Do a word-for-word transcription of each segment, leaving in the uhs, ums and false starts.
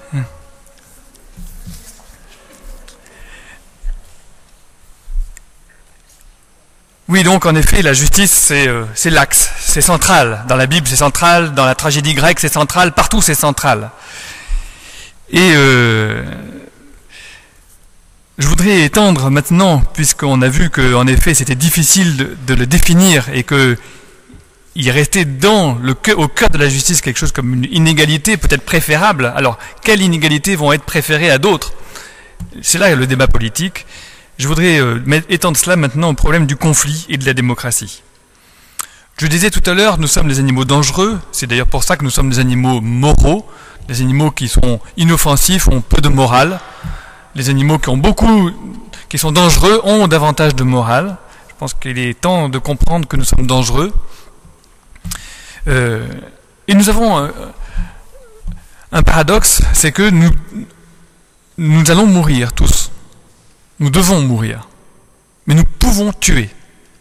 Oui, donc en effet, la justice, c'est euh, c'est l'axe, c'est central. Dans la Bible, c'est central, dans la tragédie grecque, c'est central, partout c'est central. Et euh, je voudrais étendre maintenant, puisqu'on a vu qu'en effet c'était difficile de, de le définir et que il restait dans le, au cœur de la justice quelque chose comme une inégalité peut-être préférable. Alors, quelles inégalités vont être préférées à d'autres? C'est là le débat politique. Je voudrais euh, étendre cela maintenant au problème du conflit et de la démocratie. Je disais tout à l'heure, nous sommes des animaux dangereux, c'est d'ailleurs pour ça que nous sommes des animaux moraux, des animaux qui sont inoffensifs, ont peu de morale. Les animaux qui ont beaucoup, qui sont dangereux, ont davantage de morale. Je pense qu'il est temps de comprendre que nous sommes dangereux. Euh, et nous avons un, un paradoxe, c'est que nous, nous allons mourir tous. Nous devons mourir, mais nous pouvons tuer.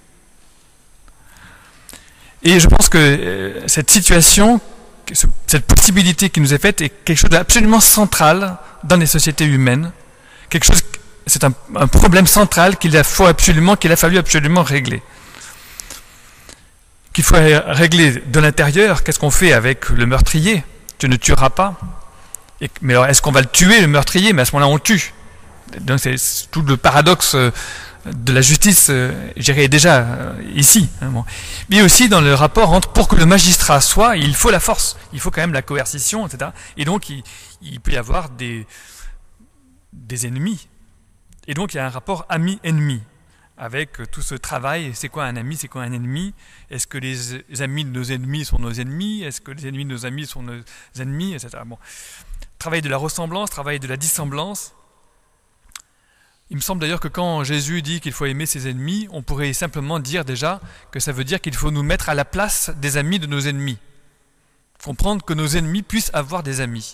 Et je pense que euh, cette situation, cette possibilité qui nous est faite est quelque chose d'absolument central dans les sociétés humaines. Quelque chose, c'est un, un problème central qu'il a, faut absolument, qu'il a fallu absolument régler. Qu'il faut régler de l'intérieur. Qu'est-ce qu'on fait avec le meurtrier? Tu ne tueras pas. Et, mais alors, est-ce qu'on va le tuer, le meurtrier? Mais à ce moment-là, on tue. Donc c'est tout le paradoxe de la justice, je dirais déjà ici. Mais aussi dans le rapport entre, pour que le magistrat soit, il faut la force, il faut quand même la coercition, et cetera. Et donc il, il peut y avoir des, des ennemis. Et donc il y a un rapport ami-ennemi, avec tout ce travail. C'est quoi un ami, c'est quoi un ennemi? Est-ce que les amis de nos ennemis sont nos ennemis? Est-ce que les ennemis de nos amis sont nos ennemis, et cetera. Bon. Travail de la ressemblance, travail de la dissemblance. Il me semble d'ailleurs que quand Jésus dit qu'il faut aimer ses ennemis, on pourrait simplement dire déjà que ça veut dire qu'il faut nous mettre à la place des amis de nos ennemis. Comprendre que nos ennemis puissent avoir des amis.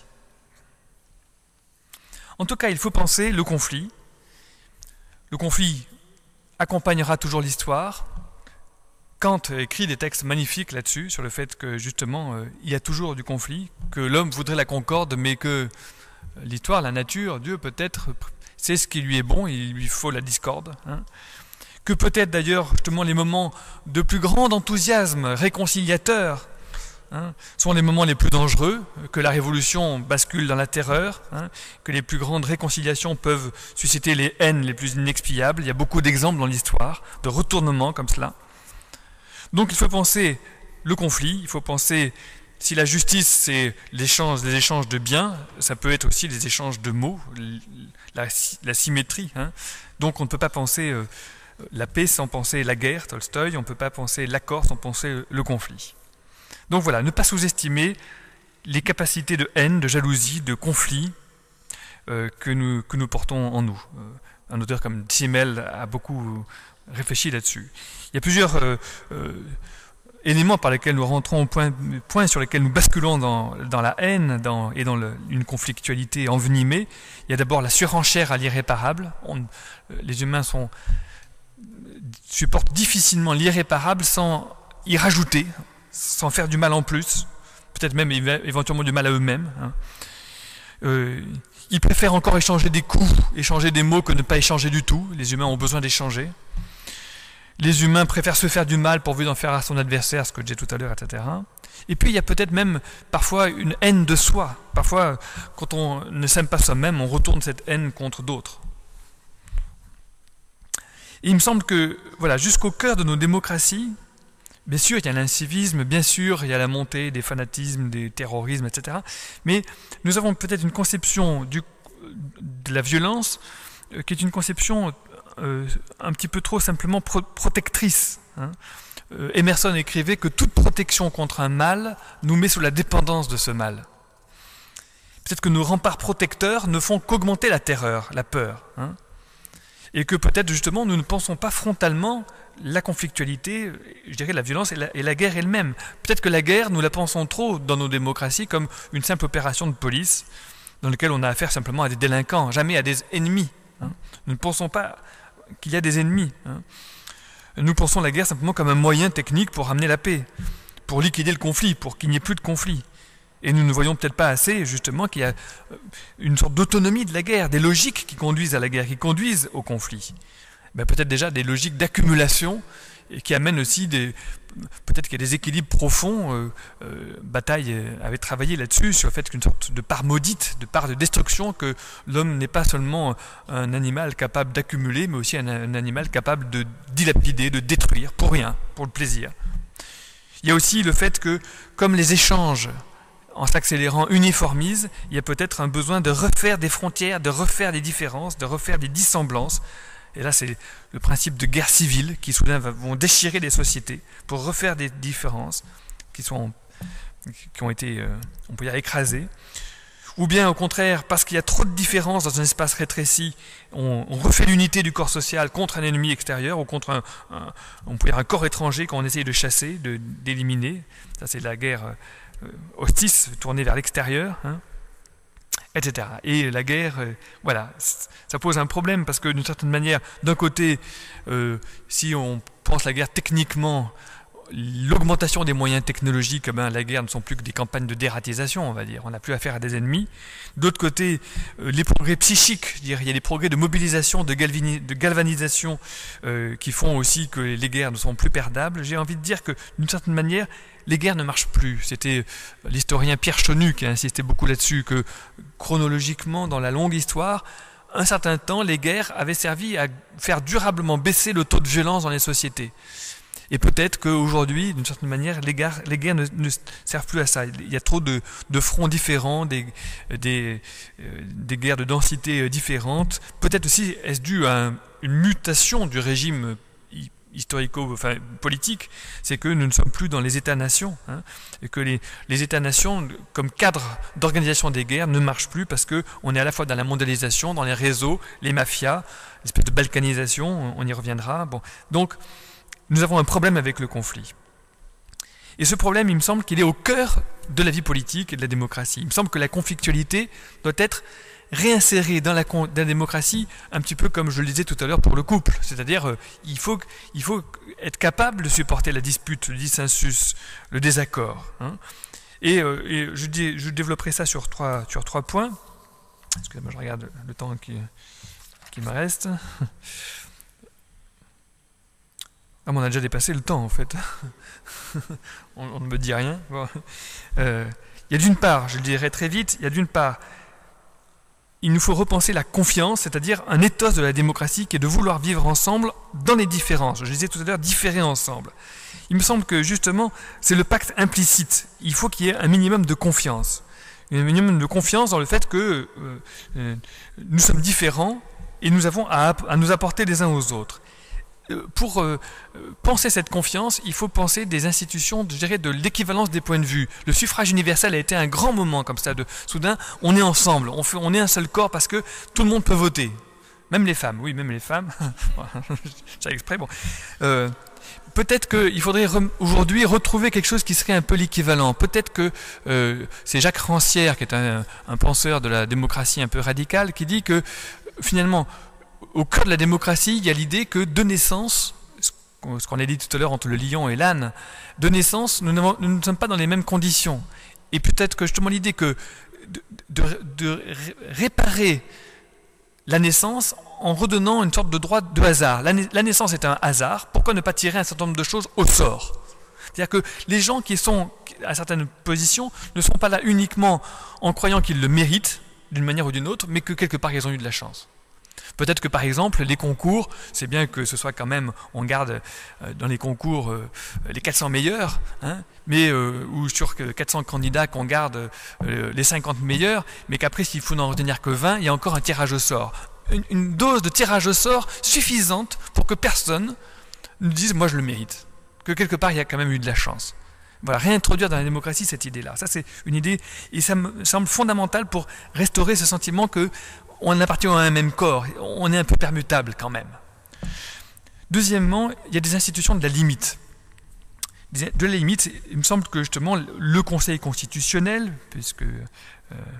En tout cas, il faut penser le conflit. Le conflit accompagnera toujours l'histoire. Kant écrit des textes magnifiques là-dessus, sur le fait que justement, euh, il y a toujours du conflit, que l'homme voudrait la concorde, mais que l'histoire, la nature, Dieu peut-être... c'est ce qui lui est bon, il lui faut la discorde. Hein. Que peut-être d'ailleurs justement les moments de plus grand enthousiasme réconciliateur hein, sont les moments les plus dangereux, que la révolution bascule dans la terreur, hein, que les plus grandes réconciliations peuvent susciter les haines les plus inexpiables. Il y a beaucoup d'exemples dans l'histoire, de retournements comme cela. Donc il faut penser le conflit, il faut penser... Si la justice, c'est l'échange, les échanges de biens, ça peut être aussi les échanges de mots, la, la symétrie. Hein. Donc on ne peut pas penser euh, la paix sans penser la guerre, Tolstoï, on ne peut pas penser l'accord sans penser le conflit. Donc voilà, ne pas sous-estimer les capacités de haine, de jalousie, de conflit euh, que, nous, que nous portons en nous. Euh, un auteur comme Simmel a beaucoup réfléchi là-dessus. Il y a plusieurs... Euh, euh, éléments par lesquels nous rentrons au point, point sur lesquels nous basculons dans, dans la haine dans, et dans le, une conflictualité envenimée. Il y a d'abord la surenchère à l'irréparable. On, les humains sont, supportent difficilement l'irréparable sans y rajouter, sans faire du mal en plus, peut-être même éventuellement du mal à eux-mêmes. Hein. Euh, ils préfèrent encore échanger des coups, échanger des mots que ne pas échanger du tout. Les humains ont besoin d'échanger. Les humains préfèrent se faire du mal pourvu d'en faire à son adversaire, ce que je disais tout à l'heure, et cetera. Et puis il y a peut-être même parfois une haine de soi. Parfois, quand on ne s'aime pas soi-même, on retourne cette haine contre d'autres. Et il me semble que, voilà, jusqu'au cœur de nos démocraties, bien sûr, il y a l'incivisme, bien sûr, il y a la montée des fanatismes, des terrorismes, et cetera. Mais nous avons peut-être une conception du, de la violence euh, qui est une conception... Euh, un petit peu trop simplement pro protectrice. Hein. Euh, Emerson écrivait que toute protection contre un mal nous met sous la dépendance de ce mal. Peut-être que nos remparts protecteurs ne font qu'augmenter la terreur, la peur. Hein. Et que peut-être justement nous ne pensons pas frontalement la conflictualité, je dirais la violence et la, et la guerre elle-même. Peut-être que la guerre, nous la pensons trop dans nos démocraties comme une simple opération de police dans laquelle on a affaire simplement à des délinquants, jamais à des ennemis. Hein. Nous ne pensons pas qu'il y a des ennemis. Hein. Nous pensons la guerre simplement comme un moyen technique pour ramener la paix, pour liquider le conflit, pour qu'il n'y ait plus de conflit. Et nous ne voyons peut-être pas assez, justement, qu'il y a une sorte d'autonomie de la guerre, des logiques qui conduisent à la guerre, qui conduisent au conflit. Ben, peut-être déjà des logiques d'accumulation, et qui amènent aussi des... Peut-être qu'il y a des équilibres profonds. Euh, euh, Bataille avait travaillé là-dessus, sur le fait qu'une sorte de part maudite, de part de destruction, que l'homme n'est pas seulement un animal capable d'accumuler, mais aussi un, un animal capable de dilapider, de détruire, pour rien, pour le plaisir. Il y a aussi le fait que, comme les échanges, en s'accélérant, uniformisent, il y a peut-être un besoin de refaire des frontières, de refaire des différences, de refaire des dissemblances. Et là, c'est le principe de guerre civile qui soudain vont déchirer les sociétés pour refaire des différences qui, sont, qui ont été, euh, on peut dire, écrasées. Ou bien, au contraire, parce qu'il y a trop de différences dans un espace rétréci, on, on refait l'unité du corps social contre un ennemi extérieur ou contre un, un, on peut dire un corps étranger qu'on essaye de chasser, de, d'éliminer. Ça, c'est la guerre euh, hostile, tournée vers l'extérieur, hein. et cetera. Et la guerre, euh, voilà, ça pose un problème parce que d'une certaine manière, d'un côté, euh, si on pense la guerre techniquement, l'augmentation des moyens technologiques, ben, la guerre ne sont plus que des campagnes de dératisation, on va dire. On n'a plus affaire à des ennemis. D'autre côté, euh, les progrès psychiques, je veux dire, il y a des progrès de mobilisation, de, galvani de galvanisation euh, qui font aussi que les guerres ne sont plus perdables. J'ai envie de dire que d'une certaine manière, les guerres ne marchent plus. C'était l'historien Pierre Chonu qui a insisté beaucoup là-dessus, que chronologiquement, dans la longue histoire, un certain temps, les guerres avaient servi à faire durablement baisser le taux de violence dans les sociétés. Et peut-être qu'aujourd'hui, d'une certaine manière, les guerres, les guerres ne, ne servent plus à ça. Il y a trop de, de fronts différents, des, des, des guerres de densité différentes. Peut-être aussi est-ce dû à un, une mutation du régime historico, enfin politique, c'est que nous ne sommes plus dans les États-nations, hein, et que les, les États-nations, comme cadre d'organisation des guerres, ne marchent plus parce qu'on est à la fois dans la mondialisation, dans les réseaux, les mafias, l'espèce de balkanisation, on y reviendra. Bon. Donc, nous avons un problème avec le conflit. Et ce problème, il me semble qu'il est au cœur de la vie politique et de la démocratie. Il me semble que la conflictualité doit être réinsérée dans la, dans la démocratie, un petit peu comme je le disais tout à l'heure pour le couple. C'est-à-dire, euh, il faut, il faut être capable de supporter la dispute, le dissensus, le désaccord. Hein. Et, euh, et je, dis, je développerai ça sur trois, sur trois points. Excusez-moi, je regarde le temps qui, qui me reste. Ah, mais on a déjà dépassé le temps, en fait. on, on ne me dit rien. Bon. Euh, il y a d'une part, je le dirai très vite, il y a d'une part, il nous faut repenser la confiance, c'est-à-dire un ethos de la démocratie qui est de vouloir vivre ensemble dans les différences. Je disais tout à l'heure, différer ensemble. Il me semble que, justement, c'est le pacte implicite. Il faut qu'il y ait un minimum de confiance. Un minimum de confiance dans le fait que euh, euh, nous sommes différents et nous avons à, à nous apporter les uns aux autres. Pour euh, penser cette confiance, il faut penser des institutions, je dirais, de l'équivalence des points de vue. Le suffrage universel a été un grand moment comme ça. De, soudain, on est ensemble, on, fait, on est un seul corps parce que tout le monde peut voter. Même les femmes, oui, même les femmes. J'ai exprès, bon. Euh, Peut-être qu'il faudrait re aujourd'hui retrouver quelque chose qui serait un peu l'équivalent. Peut-être que euh, c'est Jacques Rancière, qui est un, un penseur de la démocratie un peu radical, qui dit que finalement, au cœur de la démocratie, il y a l'idée que de naissance, ce qu'on a dit tout à l'heure entre le lion et l'âne, de naissance, nous, nous ne sommes pas dans les mêmes conditions. Et peut-être que justement l'idée que de, de, de réparer la naissance en redonnant une sorte de droit de hasard. La, la naissance est un hasard, pourquoi ne pas tirer un certain nombre de choses au sort? C'est-à-dire que les gens qui sont à certaines positions ne sont pas là uniquement en croyant qu'ils le méritent, d'une manière ou d'une autre, mais que quelque part ils ont eu de la chance. Peut-être que par exemple les concours, c'est bien que ce soit quand même, on garde euh, dans les concours euh, les quatre cents meilleurs, hein, mais euh, ou sur quatre cents candidats qu'on garde euh, les cinquante meilleurs, mais qu'après s'il faut n'en retenir que vingt, il y a encore un tirage au sort. Une, une dose de tirage au sort suffisante pour que personne ne dise moi je le mérite, que quelque part il y a quand même eu de la chance. Voilà, réintroduire dans la démocratie cette idée-là. Ça c'est une idée, et ça me semble fondamental pour restaurer ce sentiment que on appartient à un même corps, on est un peu permutable quand même. Deuxièmement, il y a des institutions de la limite. De la limite, il me semble que justement le Conseil constitutionnel, puisque euh,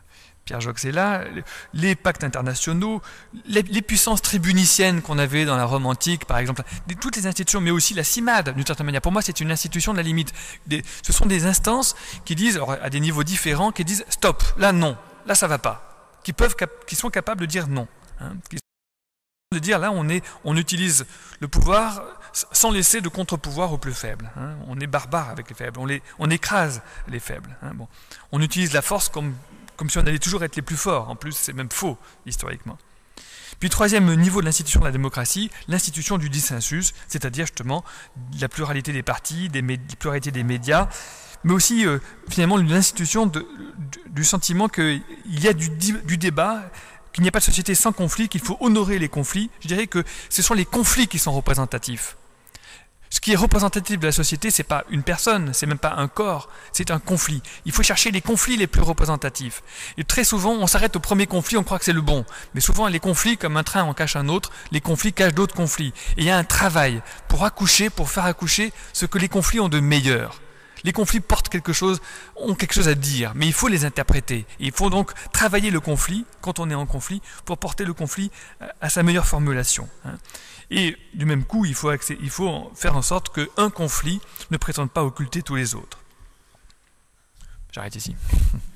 Pierre Jox est là, les pactes internationaux, les, les puissances tribuniciennes qu'on avait dans la Rome antique, par exemple, toutes les institutions, mais aussi la CIMAD, d'une certaine manière. Pour moi, c'est une institution de la limite. Des, ce sont des instances qui disent, alors, à des niveaux différents, qui disent stop, là non, là ça va pas, qui peuvent, qui sont capables de dire non, hein, qui sont de dire là on est, on utilise le pouvoir sans laisser de contre-pouvoir aux plus faibles. Hein. On est barbare avec les faibles, on, les, on écrase les faibles. Hein. Bon. On utilise la force comme comme si on allait toujours être les plus forts. En plus, c'est même faux, historiquement. Puis, troisième niveau de l'institution de la démocratie, l'institution du dissensus, c'est-à-dire justement la pluralité des partis, des la pluralité des médias, mais aussi, euh, finalement, l'institution de, de, du sentiment qu'il y a du, du débat, qu'il n'y a pas de société sans conflit, qu'il faut honorer les conflits. Je dirais que ce sont les conflits qui sont représentatifs. Ce qui est représentatif de la société, ce n'est pas une personne, c'est même pas un corps, c'est un conflit. Il faut chercher les conflits les plus représentatifs. Et très souvent, on s'arrête au premier conflit, on croit que c'est le bon. Mais souvent, les conflits, comme un train en cache un autre, les conflits cachent d'autres conflits. Et il y a un travail pour accoucher, pour faire accoucher ce que les conflits ont de meilleur. Les conflits portent quelque chose, ont quelque chose à dire, mais il faut les interpréter. Et il faut donc travailler le conflit, quand on est en conflit, pour porter le conflit à sa meilleure formulation. Et du même coup, il faut, il faut faire en sorte qu'un conflit ne prétende pas occulter tous les autres. J'arrête ici.